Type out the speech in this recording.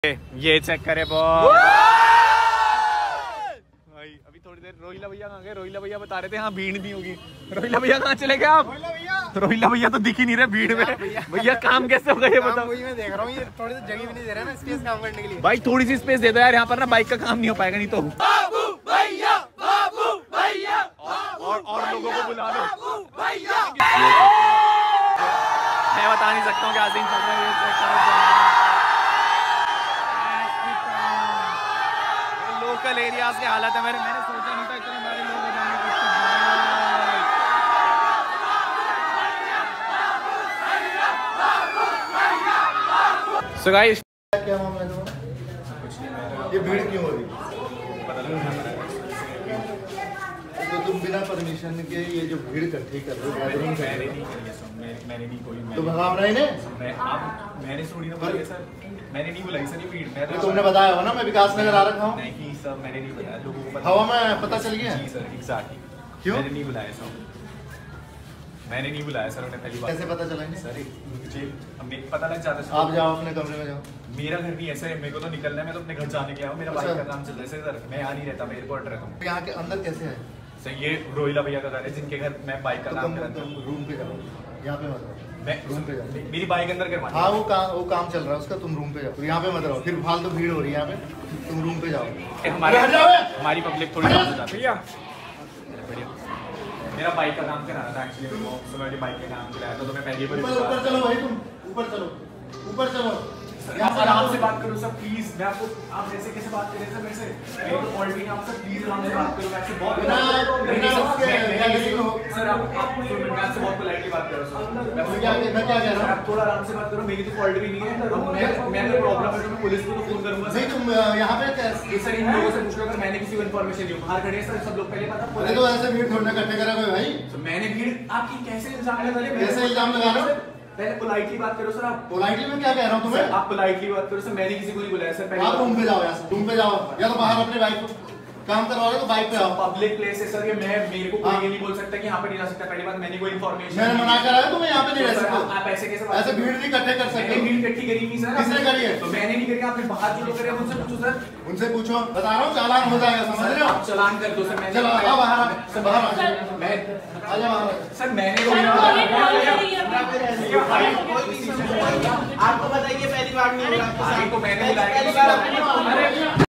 ये चेक करे भाई। अभी थोड़ी देर रोहिला भैया कहाँ गए? रोहिला भैया बता रहे थे हाँ भीड़ नहीं होगी। रोहिला भैया कहाँ चले गए आप? रोहिला भैया तो दिख ही नहीं रहे भीड़ में। भैया काम कैसे हो गए बताओ? मैं देख रहा हूँ ये थोड़ी सी जगह भी नहीं दे रहा ना स्पेस काम करने के लिए। भाई थोड़ी सी स्पेस दे दो यार, यहाँ पर ना बाइक का काम नहीं हो पाएगा नहीं तो। बाबू भैया और लोगों को बुला लो भैया। मैं बता नहीं सकता हूँ क्या सीन चल रहा है। लोकल एरियाज की हालत है। मैंने सोचा नहीं था इतने बड़े लोग हो जाएंगे। So guys, क्या मामला है तुम्हारा? ये भीड़ क्यों हो रही? तो तुम बिना परमिशन के ये जो भीड़ इकट्ठी कर रहे हो, मैंने नहीं कोई तो भगाव रहे ने? मैंने थोड़ी ना बोला सर, मैंने नहीं बुलाई सर ये भीड़। मैं तो तुमने बताया हो ना मैं विकास नगर आ रखा हूँ। नहीं सर मैंने नहीं बताया, लोगों को हवा में पता चल गया? जी सर एग्जैक्टली। क्यों? मैंने नहीं बुलाया सर, मैंने नहीं बुलाया सर। उन्हें पहली बात कैसे पता चलेंगे? सर मुझे हमें पता लग जाता है। आप जाओ अपने कमरे में जाओ। मेरा घर नहीं ऐसा है, मेरे को तो निकलना है। मैं तो अपने घर जाने के आया हूँ, मेरा बाइक का काम चल रहा है सर। मैं यहाँ नहीं रहता, मैं एयरपोर्ट रहता हूँ। यहाँ के अंदर कैसे है सर? ये रोहिला भैया का घर है जिनके घर मैं बाइक का काम कर रहा तुम रूम पे जाओ, यहाँ पे मत रहो। मैं रूम पे जाओ। मेरी बाइक अंदर करवानी। हाँ वो काम चल रहा है उसका, तुम रूम पे जाओ। यहाँ पे मत रहो, फिर फालतू भीड़ हो रही है यहाँ पे। तुम रूम पे जाओ। हमारी पब्लिक थोड़ी हो जाती है। बढ़िया। मेरा बाइक का काम कराना था एक्चुअली, तो मेरी बाइक का काम कराया था। तो मैं पहले ऊपर चलो भाई, तुम ऊपर चलो, ऊपर चलो। आराम से बात करो सर प्लीज। मैं आपको आप ऐसे कैसे बात कर रहे हैं सर मेरे से? मेरी तो फॉल्ट नहीं है, आप सर प्लीज आराम से बात करो। मैं आपसे बहुत सर आप बहुत पोलाइटली बात करो सर। मैं क्या कह रहा हूँ? आप थोड़ा आराम से बात करो। मेरी तो फॉल्ट भी नहीं है। मैंने प्रॉब्लम है तो मैं पुलिस को तो फोन करूंगा। नहीं तुम यहाँ पे सर इन लोगों से पूछ लो अगर मैंने किसी को इन्फॉर्मेशन दी। बाहर खड़े हैं सर सब लोग, पहले पता तो ऐसे भीड़ थोड़ा इकट्ठे करा कोई भाई। मैंने भीड़ आपकी कैसे इल्जाम लगा रहे? कैसे इल्जाम लगा रहे हो? पहले पोलाइटली बात करो सर। आप पोलाइटली में क्या कह रहा हूँ तुम्हें? आप पोलाइटली बात करो सर। मैंने किसी को नहीं बुलाया सर। पहले आप रूम पे जाओ, यहाँ रूम पे जाओ, या तो बाहर अपने बाइक को काम करवा रहे हो तो बाइक पे आओ। पब्लिक प्लेस है सर ये। मेरे को कोई ये नहीं बोल सकता कि यहाँ पे नहीं जा सकता। पहली बात मैंने कोई इन्फॉर्मेशन मैंने मना करा है तुम्हें यहाँ पे नहीं रह सकते। आप ऐसे कैसे ऐसे भीड़ नहीं इकट्ठे कर सकते। भीड़ इकट्ठी करी नहीं सर। किसने करी है? तो मैंने नहीं करी। आपने बाहर जो लोग करे उनसे पूछो सर। उनसे पूछो, बता रहा हूँ चालान हो जाएगा, समझ रहे हो? आप चालान कर दो सर। मैं चलो आओ बाहर, बाहर मैं आ जाओ बाहर। सर मैंने आपको बताइए पहली बार नहीं हो रहा, आपको मैंने बुलाया।